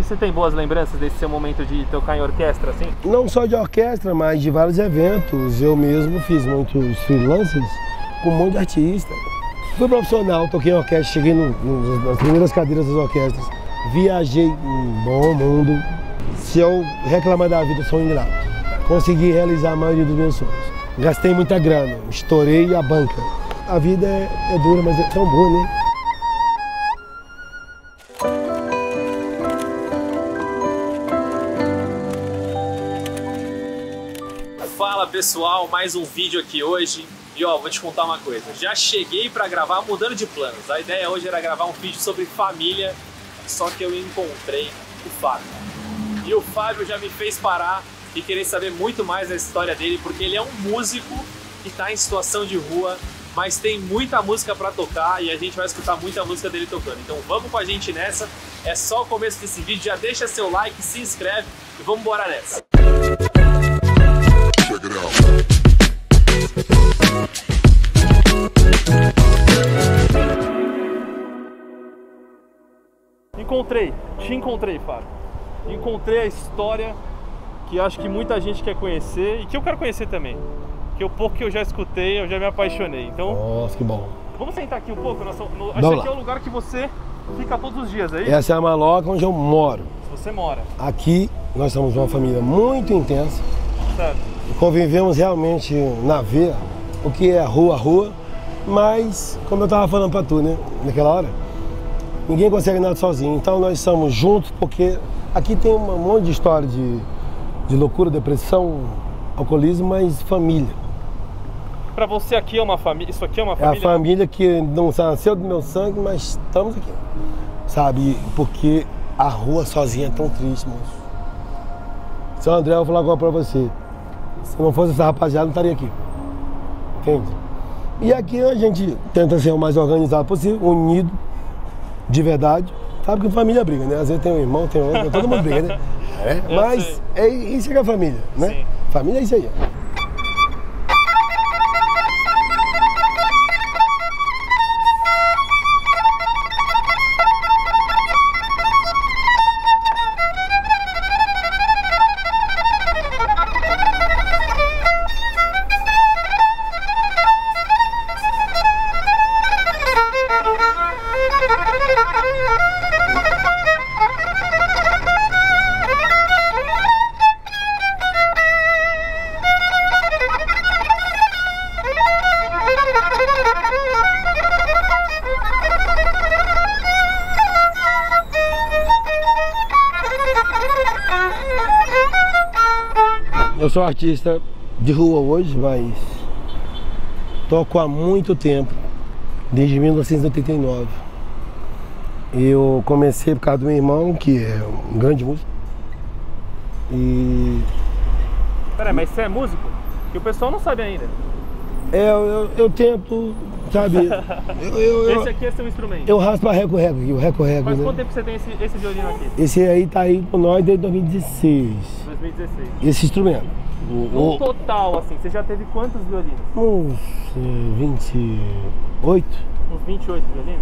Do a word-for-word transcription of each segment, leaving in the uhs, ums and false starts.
você tem boas lembranças desse seu momento de tocar em orquestra, assim? Não só de orquestra, mas de vários eventos. Eu mesmo fiz muitos freelancers com um monte de artista. Fui profissional, toquei em orquestra, cheguei no, no, nas primeiras cadeiras das orquestras. Viajei um bom mundo. Se eu reclamar da vida, eu sou um ingrato. Consegui realizar a maioria dos meus sonhos. Gastei muita grana, estourei a banca. A vida é, é dura, mas é tão boa, né? Fala pessoal, mais um vídeo aqui hoje. E ó, vou te contar uma coisa. Já cheguei pra gravar mudando de planos. A ideia hoje era gravar um vídeo sobre família, só que eu encontrei o Fábio. E o Fábio já me fez parar e querer saber muito mais da história dele, porque ele é um músico que tá em situação de rua, mas tem muita música pra tocar e a gente vai escutar muita música dele tocando. Então vamos com a gente nessa. É só o começo desse vídeo, já deixa seu like, se inscreve e vamos embora nessa. Encontrei, te encontrei, Fábio. Encontrei a história que acho que muita gente quer conhecer e que eu quero conhecer também. Que o pouco que eu já escutei, eu já me apaixonei. Então, nossa, que bom. Vamos sentar aqui um pouco? Nós, no, acho que aqui é o lugar que você fica todos os dias, é isso? Essa é a maloca onde eu moro. Você mora. Aqui nós somos uma família muito intensa. Certo. Convivemos realmente na veia, o que é rua a rua, mas como eu tava falando pra tu, né, naquela hora, ninguém consegue nada sozinho, então nós estamos juntos porque aqui tem um monte de história de, de loucura, depressão, alcoolismo, mas família. Pra você aqui é uma família, isso aqui é uma família? É a família que não nasceu do meu sangue, mas estamos aqui, sabe, porque a rua sozinha é tão triste, moço. Seu André, eu vou falar agora pra você. Se não fosse essa rapaziada, não estaria aqui. Entende? E aqui a gente tenta ser o mais organizado possível, unido, de verdade. Sabe que família briga, né? Às vezes tem um irmão, tem outro, todo mundo briga, né? É, mas é isso que é a família, né? Sim. Família é isso aí. Eu sou artista de rua hoje, mas toco há muito tempo, desde mil novecentos e oitenta e nove. Eu comecei por causa do meu irmão, que é um grande músico. E... Peraí, mas você é músico? Que o pessoal não sabe ainda. É, eu, eu, eu tento, sabe? eu, eu, esse aqui é seu instrumento? Eu raspo a reco-reco aqui, o reco-reco. Faz né? quanto tempo você tem esse, esse violino aqui? Esse aí tá aí com nós desde dois mil e dezesseis. dois mil e dezesseis. Esse instrumento. No o... total, assim, você já teve quantos violinos? Uns uh, vinte e oito. Uns vinte e oito violinos?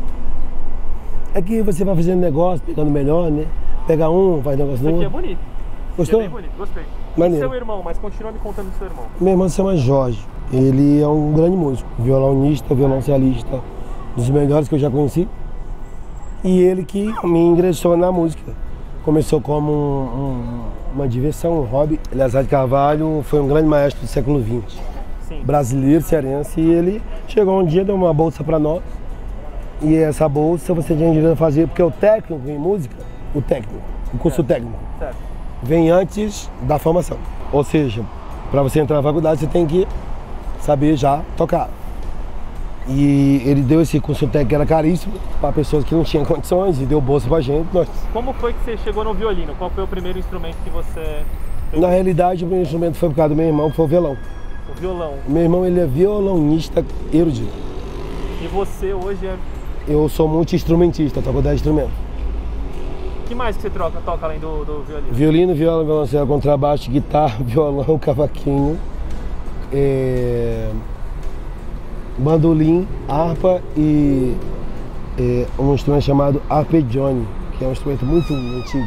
É que você vai fazendo negócio, pegando melhor, né? Pega um, faz negócio novo. Isso aqui é bonito. Gostou? É bem bonito, gostei. Maneiro. E seu irmão, mas continua me contando do seu irmão. Meu irmão se chama Jorge. Ele é um grande músico, violonista, violoncellista, dos melhores que eu já conheci. E ele que me ingressou na música. Começou como um, um, uma diversão, um hobby. Eleazar de Carvalho foi um grande maestro do século vinte. Sim. Brasileiro, cearense, e ele chegou um dia, deu uma bolsa para nós. E essa bolsa você tinha direito a fazer, porque o técnico em música, o técnico, o curso certo. técnico, certo. vem antes da formação. Ou seja, para você entrar na faculdade, você tem que saber já tocar. E ele deu esse curso técnico que era caríssimo para pessoas que não tinham condições e deu bolsa pra gente. Nós... Como foi que você chegou no violino? Qual foi o primeiro instrumento que você... Na realidade, o primeiro instrumento foi por causa do meu irmão, que foi o violão. O violão? Meu irmão, ele é violonista erudito. E você hoje é... Eu sou multi-instrumentista, toco dez instrumentos. O que mais que você troca, toca além do, do violino? Violino, viola, violoncelo, contrabaixo, guitarra, violão, cavaquinho, é... bandolim, harpa e é, um instrumento chamado arpeggione, que é um instrumento muito antigo.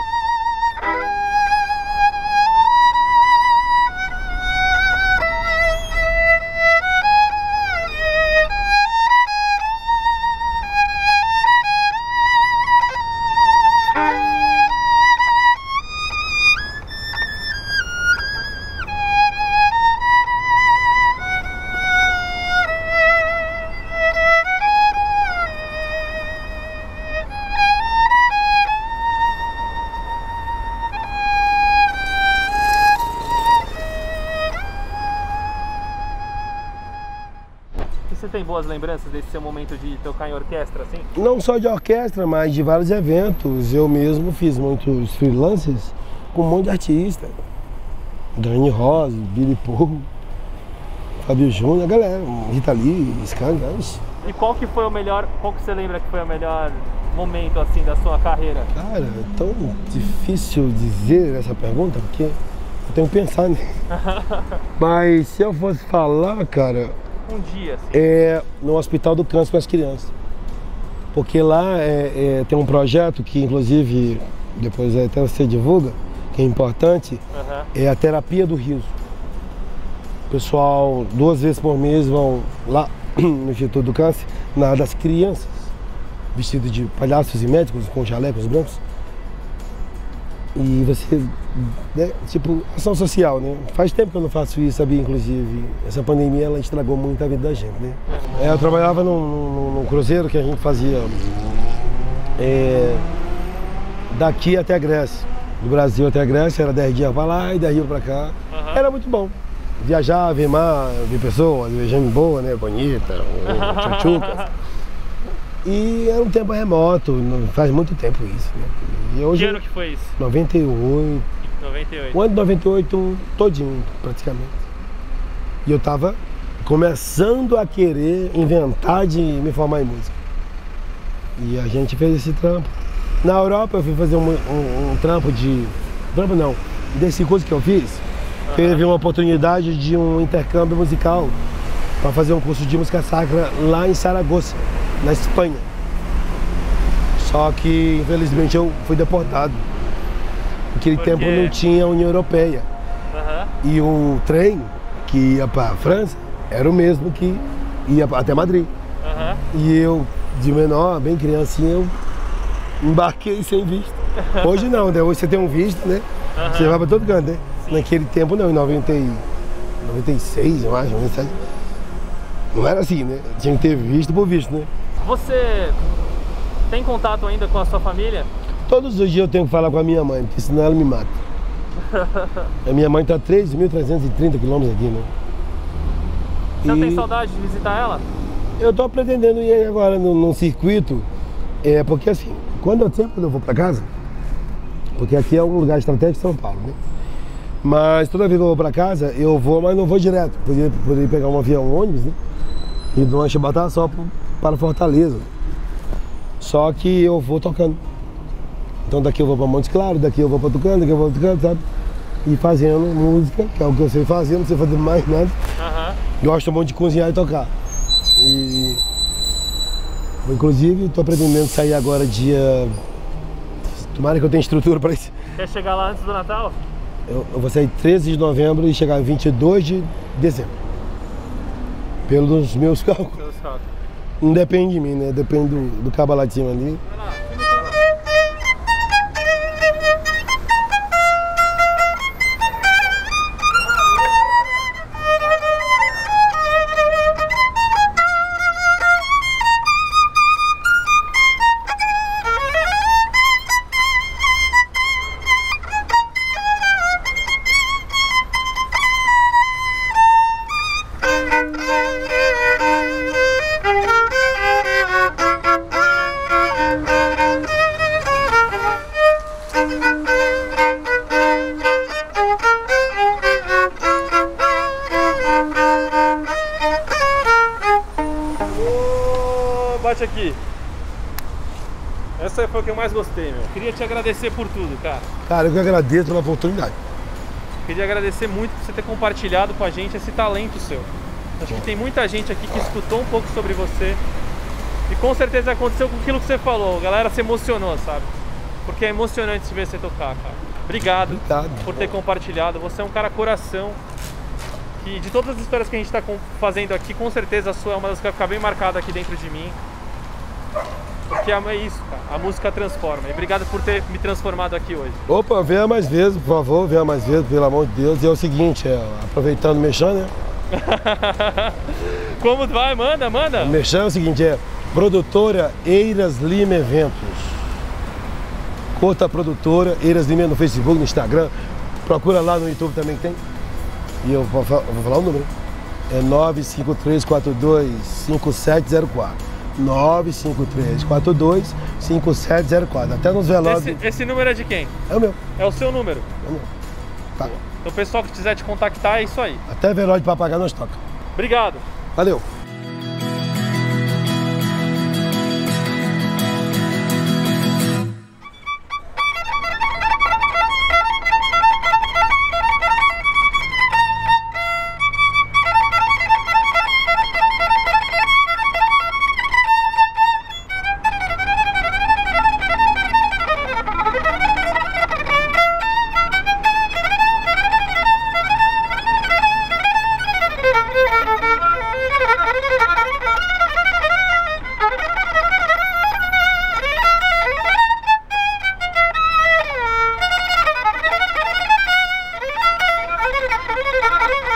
Você tem boas lembranças desse seu momento de tocar em orquestra, assim? Não só de orquestra, mas de vários eventos. Eu mesmo fiz muitos freelances com um monte de artista. Dani Rosa, Billy Paul, Fábio Júnior, a galera, Rita Lee, Skank. E qual que foi o melhor, qual que você lembra que foi o melhor momento, assim, da sua carreira? Cara, é tão difícil dizer essa pergunta, porque eu tenho que pensar, né? Mas se eu fosse falar, cara... Um dia, assim. É no Hospital do Câncer com as crianças. Porque lá é, é, tem um projeto que, inclusive, depois até você divulga, que é importante, uhum. É a terapia do riso. O pessoal, duas vezes por mês, vão lá no Instituto do Câncer, na das crianças, vestidos de palhaços e médicos, com jalecos brancos. E você, né, tipo, ação social, né? Faz tempo que eu não faço isso, sabia? Inclusive, essa pandemia, ela estragou muito a vida da gente, né? É, eu trabalhava num, num, num cruzeiro que a gente fazia é, daqui até a Grécia. Do Brasil até a Grécia, era dez dias pra lá e dez dias pra cá. Uhum. Era muito bom. Viajar, ver mar, ver pessoas, ver gente boa, né? Bonita, tchutchuca. E era um tempo remoto, faz muito tempo isso, né? E hoje, que ano que foi isso? noventa e oito. noventa e oito. O ano de noventa e oito todinho, praticamente. E eu tava começando a querer inventar de me formar em música. E a gente fez esse trampo. Na Europa eu fui fazer um, um, um trampo de... Trampo não, desse curso que eu fiz, uhum. Teve uma oportunidade de um intercâmbio musical para fazer um curso de música sacra lá em Saragoça, na Espanha. Só que, infelizmente, eu fui deportado. Naquele tempo não tinha União Europeia. Uhum. E o trem que ia para a França era o mesmo que ia até Madrid. Uhum. E eu, de menor, bem criancinha, eu embarquei sem visto. Hoje não, né? Hoje você tem um visto, né? Uhum. Você vai para todo canto, né? Sim. Naquele tempo não, em noventa e seis, eu acho, noventa e sete. Não era assim, né? Tinha que ter visto por visto, né? Você tem contato ainda com a sua família? Todos os dias eu tenho que falar com a minha mãe, porque senão ela me mata. A minha mãe está a três mil trezentos e trinta quilômetros aqui, né? Você não tem saudade de visitar ela? Eu estou pretendendo ir agora num, num circuito, é, porque assim, quando eu sempre eu vou para casa, porque aqui é um lugar estratégico de São Paulo, né? Mas toda vez que eu vou para casa, eu vou, mas não vou direto. Poderia, poderia pegar um avião, um ônibus, né? E de uma Chibatá só para Fortaleza. Só que eu vou tocando. Então daqui eu vou para Montes Claros, daqui eu vou para Tucano, daqui eu vou para Tucano, sabe? E fazendo música, que é o que eu sei fazer, não sei fazer mais nada. Uhum. Gosto muito de cozinhar e tocar. E inclusive estou pretendendo sair agora dia... Tomara que eu tenha estrutura para isso. Quer chegar lá antes do Natal? Eu, eu vou sair treze de novembro e chegar vinte e dois de dezembro. Pelos meus cálculos. Pelos cálculos. Não depende de mim, né? Depende do, do cabo lá de cima ali. Bate aqui. Essa foi o que eu mais gostei, meu. Queria te agradecer por tudo, cara. Cara, eu que agradeço pela oportunidade. Queria agradecer muito por você ter compartilhado com a gente esse talento seu. Acho que tem muita gente aqui que escutou um pouco sobre você e com certeza aconteceu com aquilo que você falou. A galera se emocionou, sabe? porque é emocionante te ver você tocar, cara. Obrigado, Obrigado por ter compartilhado. Você é um cara coração. E de todas as histórias que a gente está fazendo aqui, com certeza a sua é uma das que vai ficar bem marcada aqui dentro de mim. Porque é isso, cara. A música transforma. E obrigado por ter me transformado aqui hoje. Opa, venha mais vezes, por favor, venha mais vezes, pelo amor de Deus. E é o seguinte, é, aproveitando o Merchan, né? Como vai? Manda, manda. O Merchan é o seguinte, é produtora Eiras Lima Eventos. Curta a produtora Eiras Lima no Facebook, no Instagram. Procura lá no YouTube também que tem. E eu vou falar, vou falar o número. É nove cinco três quatro dois cinco sete zero quatro. nove cinco três quatro dois cinco sete zero quatro. Até nos velórios. Esse, esse número é de quem? É o meu. É o seu número? É o meu. Tá. Então o pessoal que quiser te contactar, é isso aí. Até velório de papagaio nós toca. Obrigado. Valeu. Thank you.